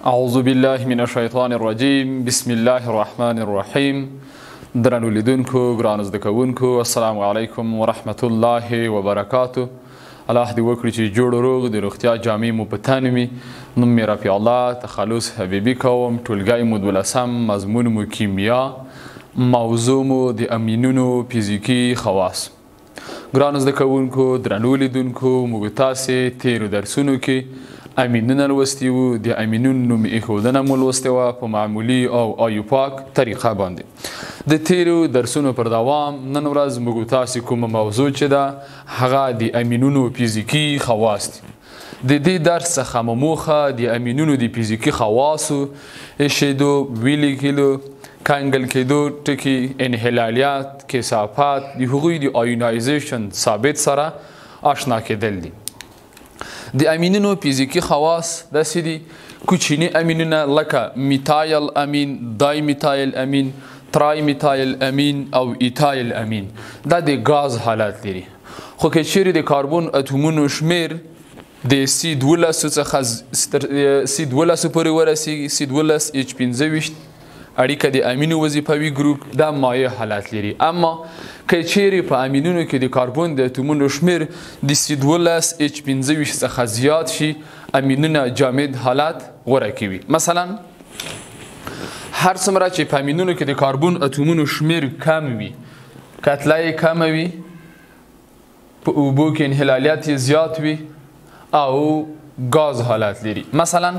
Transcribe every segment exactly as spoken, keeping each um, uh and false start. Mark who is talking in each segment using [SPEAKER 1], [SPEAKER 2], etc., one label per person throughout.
[SPEAKER 1] اعوذ بالله من الشیطان الرجیم بسم الله الرحمن الرحیم. درنو لیدونکو ګرانو زده کوونکو السلام علیکم ورحمت الله وبرکاتو. الله دې وکړي چې جوړ روغ د روغتیا جامې مو په تن وي. نوم مې رفیع الله تخلص حبیبي کوم. ټولګی مو دولسم، مضمون مو کیمیا، موضوع مو د امینونو فزیکي خواص. ګرانو زده کوونکو درنو لیدونکو موږ تاسې تیرو درسونو کې امینونه لوستي وو. د امینونو نوم ایښودنه مو لوستې وه په معمولي او آیوپاک طریقه باندې. د تیرو درسونو پر دوام نن ورځ موږ تاسې کومه موضوع چې ده هغه د امینونو فزیکي خواص دي. د دې درس څخه مو موخه د امینونو د فزیکي خواصو ایښېدو، ویلې کېدو، کنګل کېدو ټکي، انحلالیات، کثافات، د هغوی د آیونایزیشن ثابت سره آشنا کېدل دي. د امینونو فزیکي خواص داسې دي: کوچني امینونه لکه میتایل امین، دای میتایل امین، ترای میتایل امین او ایتایل امین دا د غاز حالت لري. خو که چیرې د کاربن اتومونو شمیر د سی دولسو څخه سی دولسو پورې ورسیږي، سی دولس ایچ پنځه ویشت اړیکه د امینو وظیفوي ګروپ دا مایع حالت لري. اما که چیرې په امینونو کې د کاربن د اتومونو شمیر د سی دولس ایچ پنځه ویشت څخه زیات شي، امینونه جامد حالت غوره کوي. مثلا هر څومره چې په امینونو کې د کاربن اتومونو شمیر کم وي، کتله یې کمه وي، په اوبو کې انحلالیات یې زیات وي او غاز حالت لري. مثلا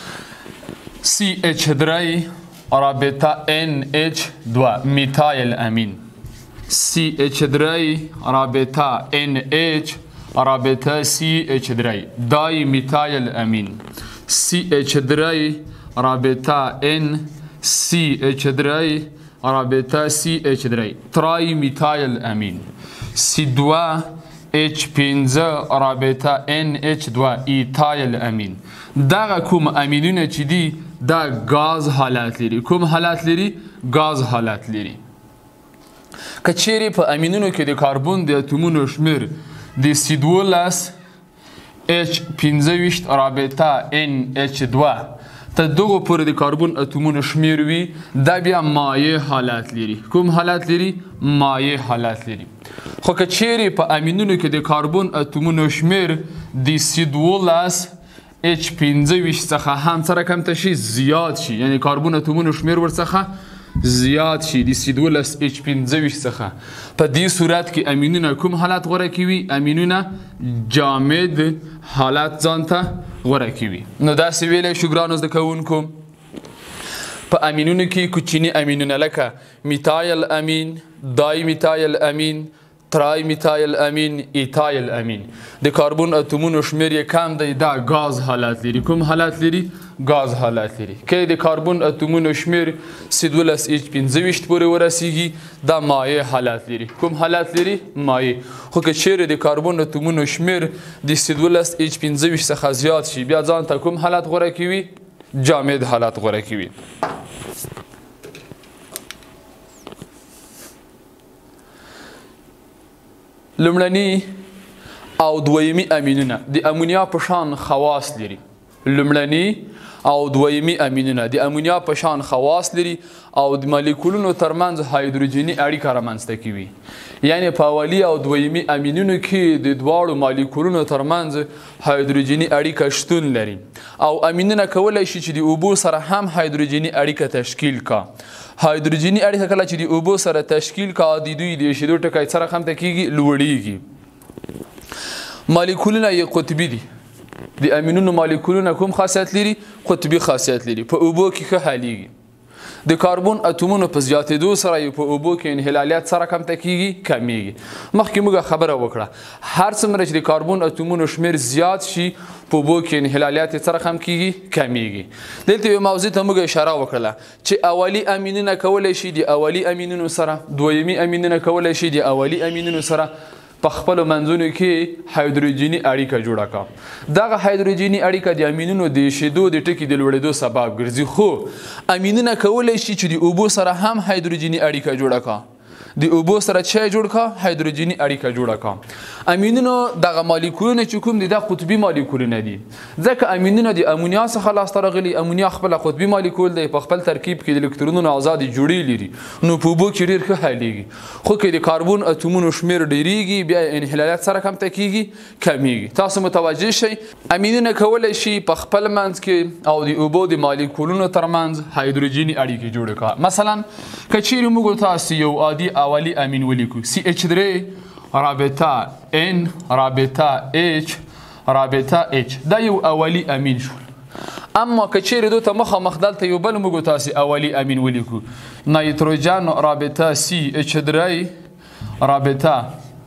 [SPEAKER 1] سی ایچ درې رابطه ان ایچ دو میتایل امین، سی ایچ درې رابطه ان ایچ رابطه سی ایچ درې دای میتایل امین، سی ایچ درې رابطه ان سی ایچ درې رابطه سی ایچ درې ترای میتایل امین، سی دو ایچ پنځه رابطه ان ایچ دو ایتایل امین. دغه کوم امینونه چې دي دا غاز حالت لري. کوم حالت لري؟ غاز حالت لري. که چیرې په امینونو کې د کاربن د اتومونو شمیر د سی دولس ایچ پنځه ویشت رابطه ان ایچ دو ته دغو پورې د کاربن اتومونو شمیر وي، دا بیا مایع حالت لري. کوم حالت لري؟ مایع حالت لري. خو که چیرې په امینونو کې د کاربن اتومونو شمیر د سی دولس ایچ پنځه ویشت څخه هم سره کمته شي، زیات شي، یعنی کاربن اتومونو شمیر ورڅخه زیات شي د سی دولس ایچ پنځه ویشت څخه، په دې صورت کې امینونه کوم حالت غوره کوي؟ امینونه جامد حالت ځان ته غوره کوي. نو داسې ویلی شو ګرانو زده کوونکو په امینونو کې کوچني امینونه لکه میتایل امین، دای میتایل امین، ترای میتایل امین، ایتایل امین د کاربن اتومونو شمیر یې کم دی، دا غاز حالت لري. کوم حالت لري؟ غاز حالت لري. که د کاربن اتومونو شمیر سی دولس ایچ پنځه ویشت پورې ورسیږي دا مایع حالت لري. کوم حالت لري؟ مایع. خو که چیرې د کاربن اتومونو شمیر د سی دولس ایچ پنځه ویشت څخه زیات شي، بیا ځان ته کوم حالت غوره کوي؟ جامد حالت غوره کوي. لومړني او دویمي امینونه د امونیا په شان خواص لري. لومړني او دویمي امینونه د امونیا په شان خواص لري او د مالیکولونو ترمنځ هایدروجني اړیکه رامنځته کوي. یعنی په اولی او دویمي امینونو کې د دواړو مالیکولونو ترمنځ هایدروجني اړیکه شتون لري او امینونه کولی شي چې د اوبو سره هم هایدروجني اړیکه تشکیل کا. هایدروجني اړیکه کله چې د اوبو سره تشکیل کا د دوی د ایشېدو ټکی سره هم ته کېږي، لوړیږي. مالیکولونه یې قطبي دي. د امینونو مالیکولونه کوم خاصیت لري؟ قطبي خاصیت لري. په اوبو کې ښه حلیږي. د کاربن اتومونو په زیاتېدو سره یې په اوبو کې انحلالیات سره کم ته کېږي، کمیږي. مخکې موږ خبره وکړه هر څومره چې د کاربن اتومونو شمیر زیات شي په اوبو کې انحلالیات یې سره کم کېږي، کمیږي. دلته یو موضوع ته موږ اشاره وکړله چې اولي امینونه کولی شي د اولي امینونو سره، دویمي امینونه کولی شي د اولي امینونو سره په خپلو منځونو کې هایدروجني اړیکه جوړه کړه. دغه هایدروجني اړیکه د امینونو د ایشېدو د ټکي د لوړېدو سبب ګرځي. خو امینونه کولی شي چې د اوبو سره هم هایدروجني اړیکه جوړه کړه. د اوبو سره چای جوړ کا هایدروجني اړیکه جوړه کا. امینونو دغه مالیکولونه چې کوم دي دا قطبي مالیکولونه دي ځکه امینونه د امونیا څخه لاسته راغلي. امونیا خپل قطبي مالیکول دی په خپل ترکیب کې د الکترونونو آزاد جوړې لري نو په اوبو کې ډیر ښه حلیږي. خو کې د کاربون اتومونو شمیر ډیریږي بیا انحلالات سره کم تکیږي کمیږي. تاسو متوجه شئ امینونه کولای شي په خپل منځ کې او د اوبو د مالیکولونو ترمنځ هایدروجني اړیکې جوړ کا. مثلا کچیر موږ تاسو یو عادي اولی امین ولیکو سی اچ درې رابطه ان رابطه اچ رابطه اچ دا یو اولی امین شو. اما کچیر دو ته مخامخ دلته یو بل موږ تاسو اولی امین ولیکو نایتروجن رابطه سی اچ درې رابطه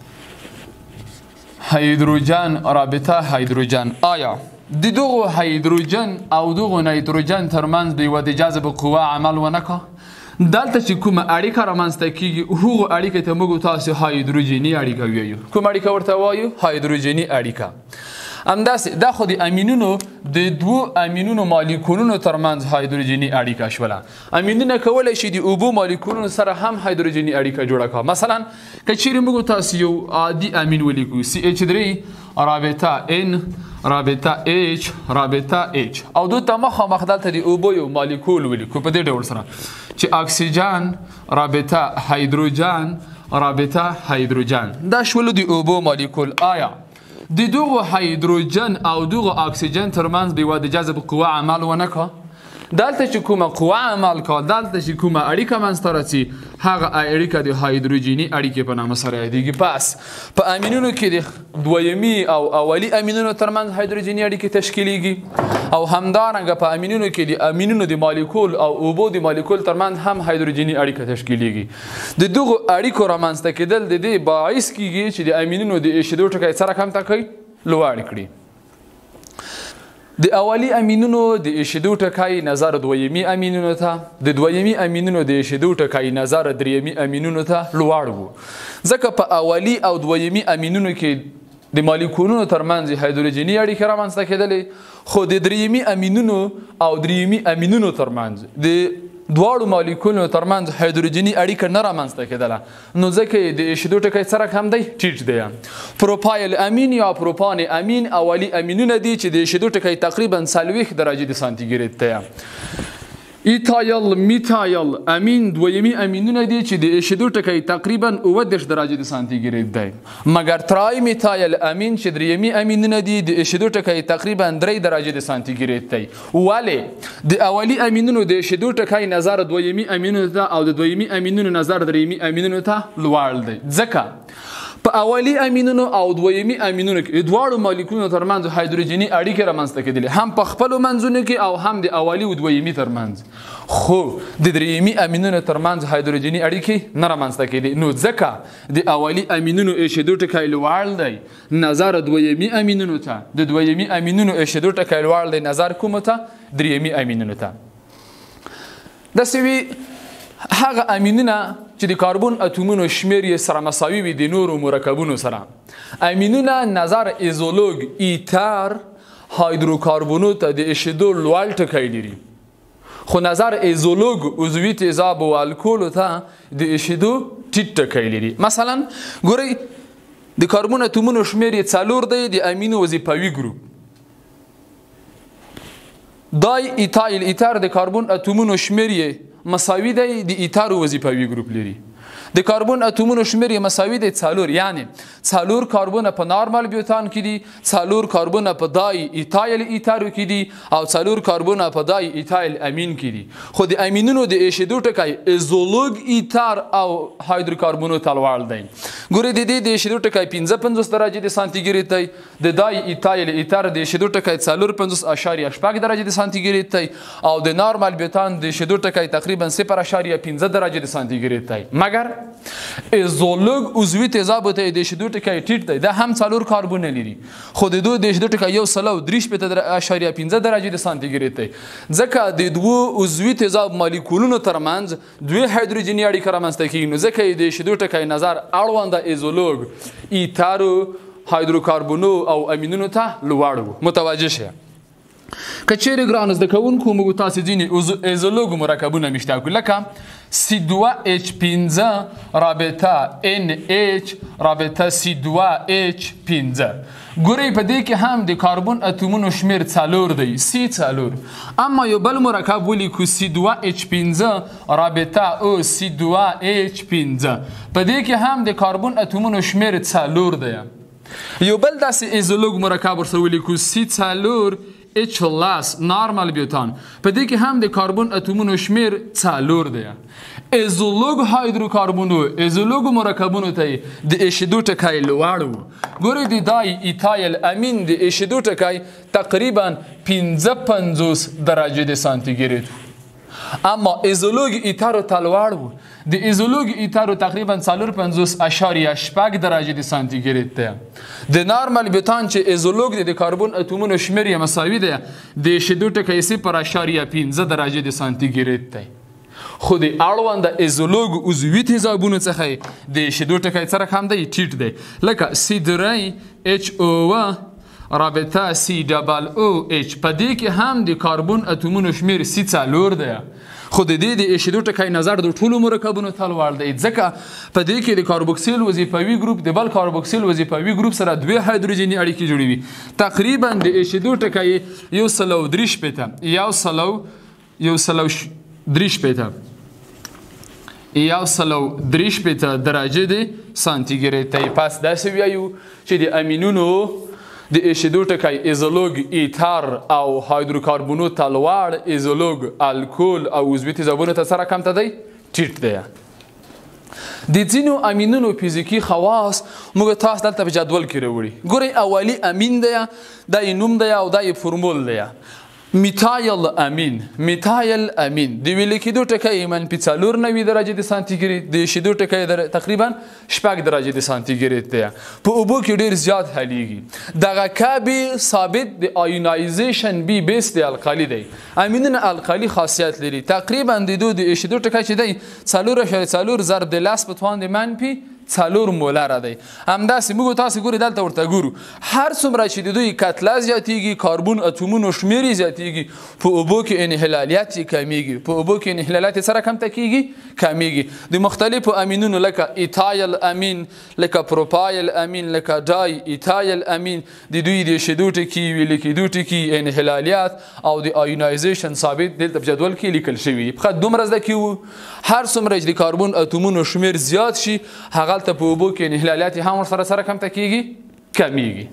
[SPEAKER 1] هایدروجن رابطه هایدروجن. آیا د دغه هایدروجن او دغه نایتروجن ترمنځ د یو د جاذبه قوه عمل ونکړه؟ دلته چې کومه اړیکه رامنځته کیږي هغه اړیکه ته موږ تاسو هایدروجني اړیکه وایو. کوم اړیکه ورته وایو؟ هایدروجني اړیکه. همداسې دا خو د امینونو د دوو امینونو مالیکولونو ترمنځ هایدروجني اړیکه شوله. امینونه کولی شي د اوبو مالیکولونو سره هم هایدروجني اړیکه جوړه کړه. مثلا که چیرې موږ تاسو یو عادي امین ولیکو سی اچ درې رابطه ان رابطه اچ رابطه اچ او دو ته مخامخ دلته د اوبو یو مالیکول ولیکو په دې ډول سره چې اکسیجن رابطه هایدروجن رابطه هایدروجن دا شول د اوبو مالیکول. آیا د دغه هایدروجن او دغه اکسیجن ترمنځ د یوه د جذب قوه عمل ونکړه؟ دلته چې کومه قوه عمل کا دلته چې کومه اړیکه منځته راځي هغه اړیکه د هایدروجني اړیکې په نامه سره یادیږي. پس په امینونو کې د دویمي او اولی امینونو ترمنځ هایدروجني اړیکې تشکیلیږي او همدارنګه په امینونو کې د امینونو د مالیکول او اوبو د مالیکول ترمنځ هم هایدروجني اړیکه تشکیلیږي. د دغه اړیکو رامنځته کېدل د دې باعث کیږي چې د امینونو د ایشیدو ټکی سره کم ټکی لوړ کړي. د اولی امینونو د ایشیدو ټکی نظر دویمي امینونو ته د دویمي امینونو د ایشیدو ټکی نظر دریمي امینونو ته لوړ وو ځکه په اولی او دویمي امینونو کې د مالیکولونو ترمنځ هایدروجني اړیکه رامنځته کېدلې خو د دریمي امینونو او دریمي امینونو ترمنځ د دواړو مالیکولونو ترمنځ هایدروجني اړیکه نه رامنځته کېدله نو ځکه د ایشیدو ټکی سره کم دی ټیټ دی. پروپایل امین یا پروپان امین اولی امینونه دي چې د ایشیدو ټکی تقریبا څلوېښت درجې د سانتیګریډ دی. ایتایل میتایل امین دویمي امینونه دي چې د ایشیدو ټکی تقریبا اووه دېرش درجې د سانتیګریډ دی مګر ترای میتایل امین چې دریمي امینونه دي د ایشیدو ټکی تقریبا درې درجې د سانتیګریډ دی. ولې د اولی امینونو د ایشیدو ټکی نظر دویمي امینونو ته او د دویمي امینونو نظر دریمي امینونو ته لوړ دی ځکه په اولی امینونو او دویمي امینونو کې دواړو مالیکولونو ترمنځ هایدروجني اړیکې رامنځته کېدلې هم په خپلو منځونو کې او هم د اولی او دویمي ترمنځ. خو د دریمي امینونو ترمنځ هایدروجني اړیکې نه رامنځته کېدې نو ځکه د اولی امینونو ایشیدو ټکی لوړ دی نظر دویمي امینونو ته د دویمي امینونو ایشیدو ټکی لوړ دی نظر کومو ته دریمي امینونو ته. داسې وي هغه امینونه چې د کاربون اتومونو شمیر یې سره مساوي وي د نورو مرکبونو سره. امینونه نظر ایزولوګ ایتر هایدروکاربونو ته د ایشیدو لوړ ټکی لري خو نظر ایزولوګ عضوي تیزاب او الکولو ته د ایشیدو ټیټ ټکی لري. مثلا ګورئ د کاربون اتومونو شمیر یې څلور دی د امینو وظیفوي ګروپ دای ایتایل ایتر د کاربون اتومونو شمیر یې مساوي دی د ایتارو وظیفوي ګروپ لري. د کاربون اتومونو شمیر یې مساوي دی څلور یعنی څلور کاربونه په نارمل بیوتان کې دي څلور کاربونه په دای ایتایل ایتارو کې دي او څلور کاربونه په دای ایتایل امین کې دي. خو د امینونو د ایشیدو ټکی ایزولوګ ایتر او هایدروکاربونو ته لوړ دی. ګورئ د دې د ایشیدو ټکی پنځه پنځوس درجې د سانتیګریډ دی د دای ایتایل ایتر د ایشیدو ټکی څلور پنځوس اشاریه شپږ درجې د سانتیګریډ دی او د نارمل بیوتان د ایشیدو ټکی تقریبا صفر اشاریه پنځه درجې د سانتیګریډ دی مګر ایزولوګ عضوي تیزاب ته د ایشیدو ټکی ټیټ دی دا هم څلور کاربونه لري خو د دوی د ایشیدو ټکی یو سل او درې شپېته اشاریه پنځه درجې د سانتیګریډ دی ځکه د دوو عضوي تیزاب مالیکولونو ترمنځ دوی هایدروجني اړیکه رامنځته کېږي نو ځکه د ایشیدو ټکی نظر اړونده ایزولوګ ایتارو هایدروکاربونو او امینونو ته لوړ وو. متوجه شه که چیرې ګرانو زده کوونکو موږ تاسې ځینې ایزولوګ مرکبونه میشته کړو لکه سی دوه اچ پنځه رابطه ان اچ رابطه سی دوه اچ پنځه. ګورئ په دې کې هم د کاربن اتومونو شمیر څلور دی، سی څلور. اما یو بل مرکب ولیکو سی دوه اچ پنځه رابطه او سی دوه اچ پنځه. په دې کې هم د کاربن اتومونو شمیر څلور دی. یو بل داسې ایزولوګ مرکب ورسره ولیکو سی څلور اچ لاس نارمل بیوتان. په دې کې هم د کاربن اتومونو شمیر څلور دی. ایزولوګ هایدروکاربونو ایزولوګ مرکبونو ته د ایشیدو ټکی لوړ و. ګورئ د دای ایتایل امین د ایشیدو ټکی تقریبا پنځه پنځوس درجې د سانتیګریډ، اما ایزولوګ ایتارو ته لوړ و. د ایزولوګ ایتارو تقریبا څلور پنځوس اشاریه شپږ درجې د سانتیګریډ دی. د نارمل بیوتان چې ایزولوګ دی د کاربن اتومونو شمیر یې مساوي دی، د ایشیدو ټکی صفر اشاریه پنځه درجې د سانتیګریډ دی. خو د اړونده ایزولوګ عضوي تیزابونو څخه د ایشیدو ټکی څه رقم دی؟ ټیټ دی. لکه سی درې اچ او رابطه سی ډبل او اچ. په دې کې هم د کاربن اتومونو شمیر سی څلور دی. خو د دې د ایشیدو ټکی نظر د ټولو مرکبونو ته لوړ دی، ځکه په دې کې د کاربوکسیل وظیفوي ګروپ د بل کاربوکسیل وظیفوي ګروپ سره دوه هایدروجني اړیکې جوړوي. تقریبا د ایشیدو ټکی یو سلو درې شپېته یو سلو یو سلو درې شپېته یو سلو درې شپېته درجې د سانتیګریډ ته. پس داسې وایو چې د امینونو د ایشیدو ټکی ایزولوګ ایتار او هایدروکاربونو ته لوړ، ایزولوګ الکول او عضوي تیزابونو ته څه رقم ته دی؟ ټیټ دی. د ځینو امینونو فزیکي خواص موږ تاسو دلته په جدول کې راوړي. ګورئ اولی امین دی، دا یې نوم دی او دا یې فورمول دی. میتایل امین. میتایل امین د ویلې کېدو ټکی منفي څلور نوي درجې د سانتیګریډ، د ایشیدو ټکی تقریبا شپږ درجې د سانتیګریډ دی. په اوبو کې ډېر زیات حلیږي. دغه کابي ثابت د آیونایزیشن بي بیس د القلي دی. امینونه القلي خاصیت لري. تقریبا د دوی د ایشیدو ټکی چې دی څلور اعشاریه څلور ضرب د لس په توان د منفي څلور مولره دی. همداسې موږ تاسو ګورئ دلته ورته ګورو، هر څومره چې د دوی کتله زیاتیږي کاربن اتومونو شمیر یې زیاتیږي، په اوبو کې انحلالیت یې کمیږي. په اوبو کې انحلالیت یې څه رقم ته کیږي؟ کمیږي. د مختلفو امینونو لکه ایتایل امین، لکه پروپایل امین، لکه ډای ایتایل امین، د دوی د ایشیدو ټکي، ویلې کېدو ټکي، انحلالیت او د آیونایزیشن ثابت دلته په جدول کې لیکل شوي. فقط دومره زده کیږو هر څومره چې د کاربن اتومونو شمیر زیات شي هغه ته په اوبو کې انحلالیات هم ورسره سره کم ته کیږي؟ کمیږي.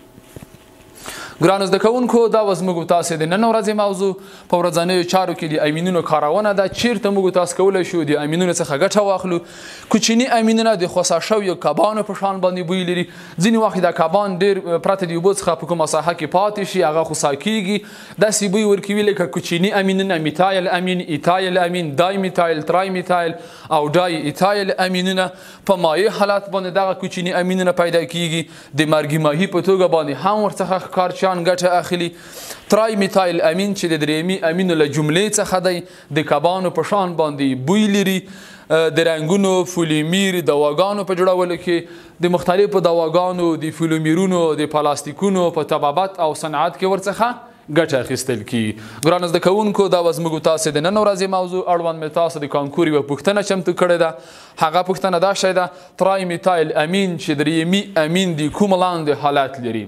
[SPEAKER 1] ګرانو زده کوونکو، دا وه زموږ تاسې د نن ورځې موضوع. په ورځنیو چارو کې د امینونو کارونه ده. چیرته موږ تاسو کولی شو د امینونو څخه ګټه واخلو. کوچني امینونه د خوسا شویو کبانو په شان باندې بوی لري. ځینې وخت دا کبان ډېر پرته د اوبو څخه په کومه ساحه کې پاتې شي، هغه خوسا کیږي، داسې بوی ورکوي لکه کوچني امینونه میتایل امین، ایتایل امین، دای میتایل، ترای میتایل او ډای ایتایل امینونه. په مایع حالت باندې دغه کوچني امینونه پیدا کیږي. د مرګي ماهي په توګه باندې هم ورڅخه ښکار ګټه اخلي. ترای میتایل امین چې د درېیمي امینو له جملې څخه دی، د کبانو په شان باندې بوی لري. د رنګونو فولومیر دواګانو په جوړولو کې، د مختلفو دواګانو، د فولومیرونو، د پلاستیکونو په طبابت او صنعت کې ورڅخه ګټه اخیستل کیږي. ګرانو زده کوونکو، دا وه زموږ تاسې د نن ورځې موضوع. اړوند مې تاسو د کانکور یوه پوښتنه چمتو کړې ده. هغه پوښتنه دا شی ده، ترای میتایل امین چې درېیمي امین د کوم لاندې حالت لري؟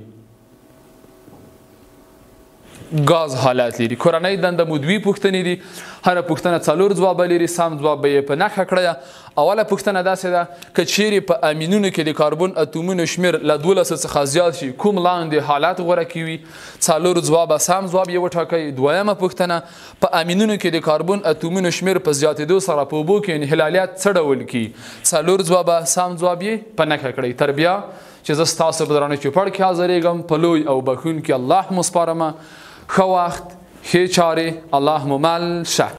[SPEAKER 1] ګاز حالت لري. کورنۍ دنده مو دوې پوښتنې دي، هره پوښتنه څلور ځوابه لري. سم ځواب به یې په نښه کړی. اوله پوښتنه داسې ده، که چیرې په امینونو کې د کاربن اتومونو شمیر له دولسو څخه زیات شي کوم لاندې حالت غوره کوي؟ څلور ځوابه سم ځواب یې وټاکئ. دویمه پوښتنه، په امینونو کې د کاربن اتومونو شمیر په زیاتېدو سره په اوبو کې انحلالیت څه ډول کیږي؟ څلور ځوابه سم ځواب یې په نښه کړئ. تر بیا چې زه ستاسو په درانه چوپړ کې حاضرېږم، په لوی او بخښونکي الله مو سپارمه. ښه وخت، ښې چارې، الله مو مل شه.